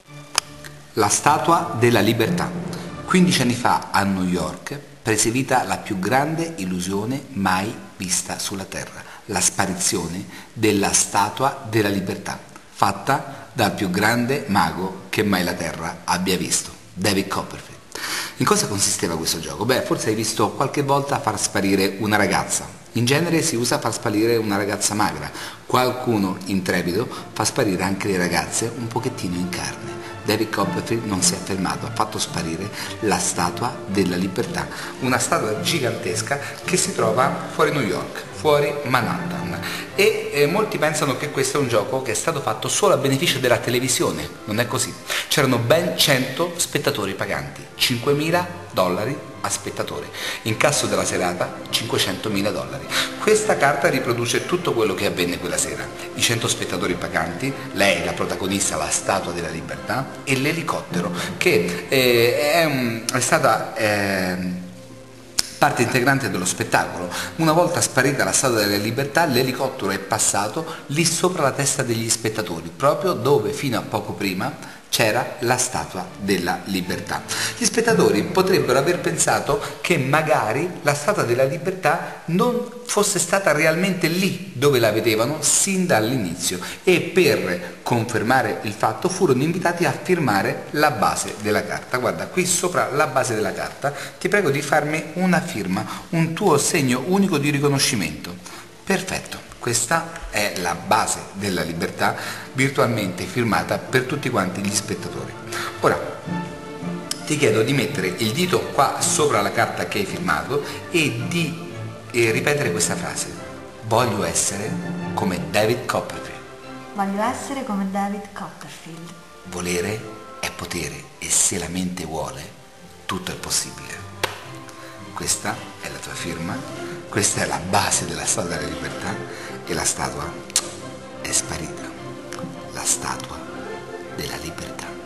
La Statua della Libertà. 15 anni fa a New York prese vita la più grande illusione mai vista sulla Terra, la sparizione della Statua della Libertà, fatta dal più grande mago che mai la Terra abbia visto, David Copperfield. In cosa consisteva questo gioco? Beh, forse hai visto qualche volta far sparire una ragazza. In genere si usa far sparire una ragazza magra. Qualcuno intrepido fa sparire anche le ragazze un pochettino in carne. David Copperfield non si è fermato, ha fatto sparire la Statua della Libertà, una statua gigantesca che si trova fuori New York, fuori Manhattan. E molti pensano che questo è un gioco che è stato fatto solo a beneficio della televisione. Non è così. C'erano ben 100 spettatori paganti, $5.000 a spettatore. Incasso della serata $500.000. Questa carta riproduce tutto quello che avvenne quella sera. I 100 spettatori paganti, lei, la protagonista, la Statua della Libertà, e l'elicottero, che è stata parte integrante dello spettacolo. Una volta sparita la Statua della Libertà, l'elicottero è passato lì sopra la testa degli spettatori, proprio dove fino a poco prima c'era la Statua della Libertà. Gli spettatori potrebbero aver pensato che magari la Statua della Libertà non fosse stata realmente lì dove la vedevano sin dall'inizio, e per confermare il fatto furono invitati a firmare la base della carta. Guarda, qui sopra la base della carta ti prego di farmi una firma, un tuo segno unico di riconoscimento. Perfetto. Questa è la base della libertà virtualmente firmata per tutti quanti gli spettatori. Ora ti chiedo di mettere il dito qua sopra la carta che hai firmato e di ripetere questa frase: voglio essere come David Copperfield. Voglio essere come David Copperfield. Volere è potere e se la mente vuole, tutto è possibile. Questa è la tua firma, questa è la base della Statua della Libertà e la statua è sparita. La Statua della Libertà.